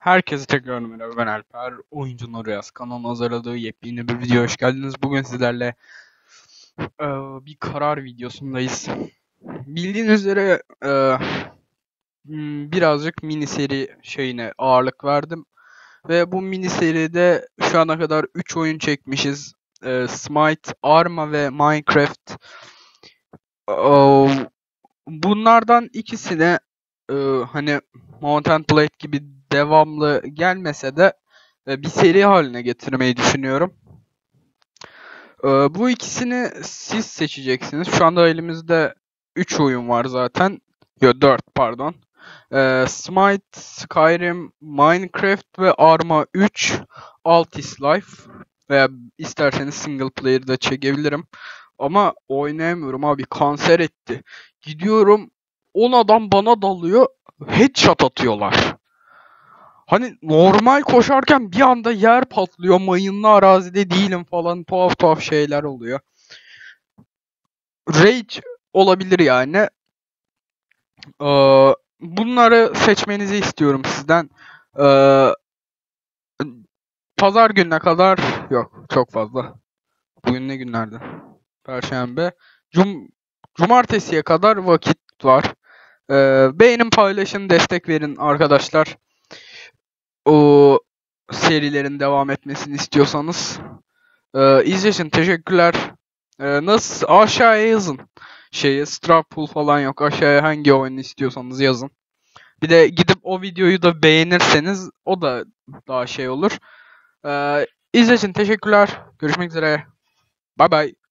Herkese tekrar merhaba, ben Alper. Oyuncu Noryaz kanalına hazırladığı yepyeni bir video hoş geldiniz. Bugün sizlerle bir karar videosundayız. Bildiğiniz üzere birazcık mini seri şeyine ağırlık verdim. Ve bu mini seride şu ana kadar 3 oyun çekmişiz. Smite, Arma ve Minecraft. Bunlardan ikisine hani Mount and Blade gibi devamlı gelmese de bir seri haline getirmeyi düşünüyorum. Bu ikisini siz seçeceksiniz. Şu anda elimizde 3 oyun var zaten. Yo, 4 pardon. Smite, Skyrim, Minecraft ve Arma 3, Altis Life. Veya isterseniz single player'da çekebilirim. Ama oynayamıyorum abi, kanser etti. Gidiyorum 10 adam bana dalıyor. Headshot atıyorlar. Hani normal koşarken bir anda yer patlıyor. Mayınlı arazide değilim falan, tuhaf tuhaf şeyler oluyor. Rage olabilir yani. Bunları seçmenizi istiyorum sizden. Ee, Pazar gününe kadar yok, çok fazla. Bugün ne günlerdi? Perşembe. Cumartesiye kadar vakit var. Beğenin, paylaşın, destek verin arkadaşlar. O serilerin devam etmesini istiyorsanız. İzlediğiniz için teşekkürler. Nasıl? Aşağıya yazın. Straw Pool falan yok. Aşağıya hangi oyunu istiyorsanız yazın. Bir de gidip o videoyu da beğenirseniz o da daha şey olur. İzlediğiniz için teşekkürler. Görüşmek üzere. Bye bye.